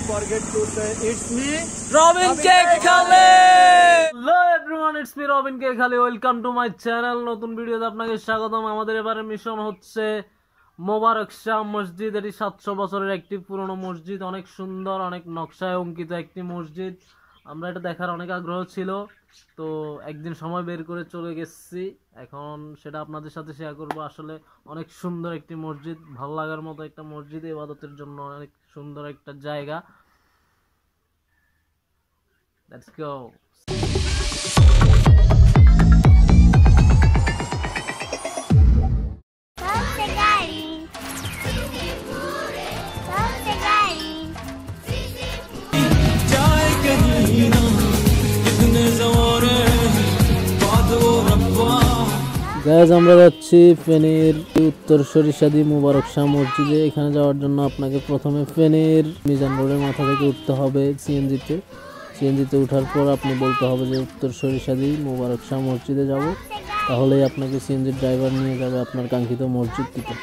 forget to say it's me, Robin K. Khali. Hello everyone, it's me Robin K. Khali. Welcome to my channel. নতুন ভিডিওতে আপনাকে স্বাগতম। আমাদের এবারে mission হচ্ছে মোবারক শাহ মসজিদ। এটি 700 বছরের একটি পুরনো মসজিদ, অনেক সুন্দর, অনেক নকশায় অঙ্কিত একটি মসজিদ। আমরা এটা দেখার অনেক আগ্রহ ছিল, তো একদিন সময় বের করে চলে গেছি। এখন সেটা আপনাদের সাথে শেয়ার করব। আসলে অনেক সুন্দর একটি মসজিদ, ভালো লাগার মতো একটা মসজিদ, ইবাদতের জন্য অনেক সুন্দর একটা জায়গা। Let's go. গাইজ, আমরা যাচ্ছি ফেনীর উত্তর সরিষাদি মুবারক শাহ মসজিদে। এখানে যাওয়ার জন্য আপনাকে প্রথমে ফেনীর মিজান রোডের মাথা থেকে উঠতে হবে সিএনজিতে উঠার পর আপনি বলতে হবে যে উত্তর সরিষাদি মুবারক শাহ মসজিদে যাব, তাহলেই আপনাকে সিএনজির ড্রাইভার নিয়ে যাবে আপনার কাঙ্ক্ষিত মসজিদটিতে।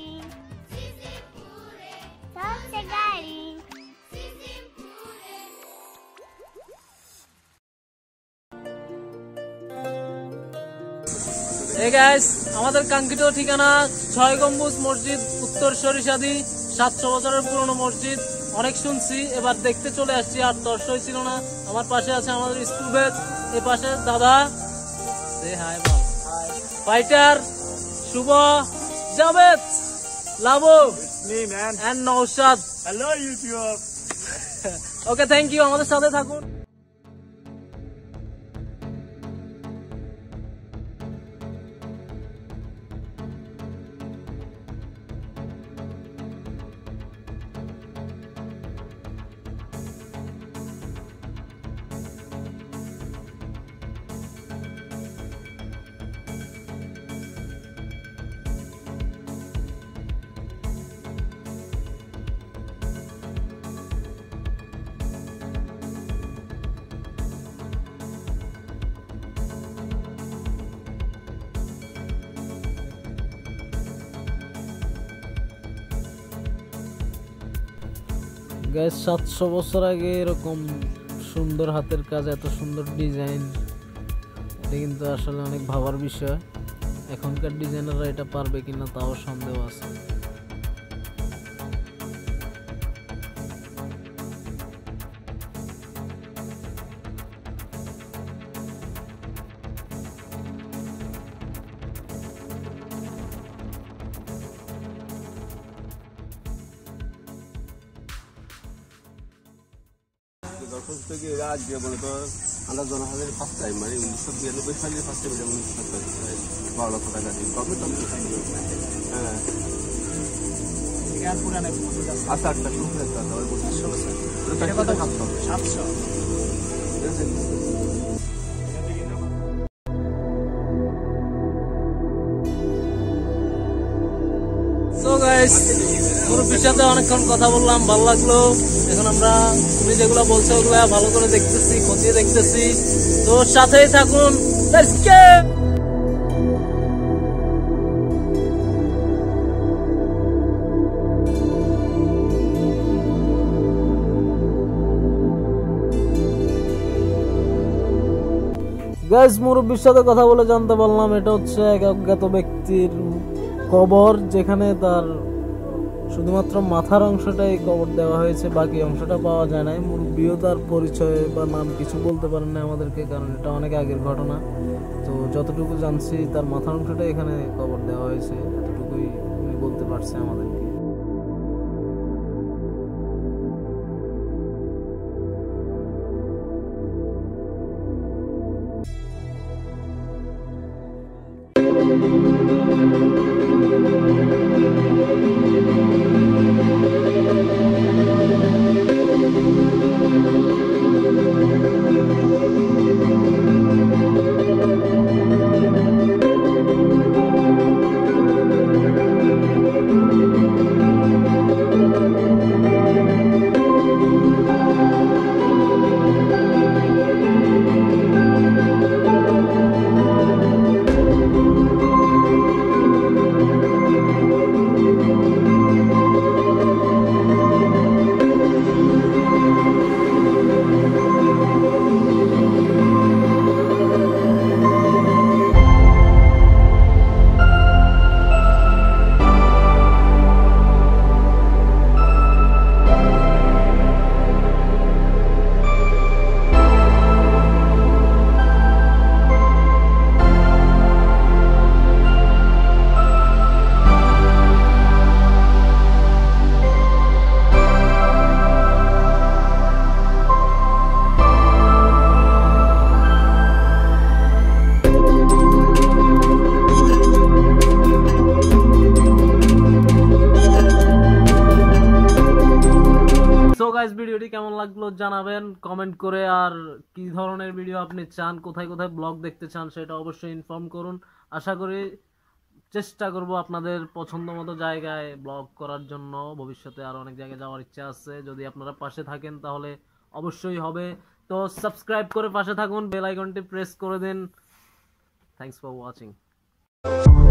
Hey guys, আমাদের কাঙ্ক্ষিত ঠিকানা 6 গম্বুজ মসজিদ, উত্তর সরিষাদি, 700 বছরের পুরনো মসজিদ। অনেক শুনছি, এবার দেখতে চলে আসছি। আর দর্শক ছিল না। আমার পাশে আছে আমাদের স্কুল ব্যাচ, এই পাশে দাদা হাই বল, fighter, Shubho, Javed, Labu and Noushad. hello YouTube. Okay, thank you, আমাদের সাথে থাকুন। গাইস, 700 বছর আগে এরকম সুন্দর হাতের কাজ, এত সুন্দর ডিজাইন, এটা কিন্তু আসলে অনেক ভাবার বিষয়। এখনকার ডিজাইনাররা এটা পারবে কিনা তাও সন্দেহ আছে। দর্শক থেকে এরা আজকে মনে কর আমরা জনহাজের ফার্স্ট টাইম, মানে 1992 সালের ফার্স্ট টাইম, 12 লক্ষ টাকা দিন কবে তো। হ্যাঁ, আচ্ছা আচ্ছা, শুনতে সো গাইস, মুরব্বির সাথে অনেকক্ষণ কথা বললাম, ভালো লাগলো। এখন আমরা উনি যেগুলো বলছে ওগুলা ভালো করে দেখতেছি, খতিয়ে দেখতেছি, তো সাথেই থাকুন। Let's go. গাইস, মুরব্বির সাথে কথা বলে জানতে পারলাম এটা হচ্ছে এক অজ্ঞাত ব্যক্তির কবর, যেখানে তার শুধুমাত্র মাথার অংশটাই কবর দেওয়া হয়েছে, বাকি অংশটা পাওয়া যায় নাই। মুরব্বিও তার পরিচয় বা নাম কিছু বলতে পারেন না আমাদেরকে, কারণ এটা অনেক আগের ঘটনা। তো যতটুকু জানছি তার মাথার অংশটা এখানে কবর দেওয়া হয়েছে, এতটুকুই উনি বলতে পারছে আমাদেরকে। গাইস ভিডিওটি কেমন লাগলো জানাবেন কমেন্ট করে, আর কি ধরনের ভিডিও আপনি চান, কোথায় কোথায় ব্লগ দেখতে চান সেটা অবশ্যই ইনফর্ম করুন। আশা করি চেষ্টা করব আপনাদের পছন্দ মতো জায়গায় ব্লগ করার জন্য। ভবিষ্যতে আরো অনেক জায়গায় যাওয়ার ইচ্ছা আছে, যদি আপনারা পাশে থাকেন তাহলে অবশ্যই হবে। তো সাবস্ক্রাইব করে পাশে থাকুন, বেল আইকনটি প্রেস করে দিন। Thanks for watching.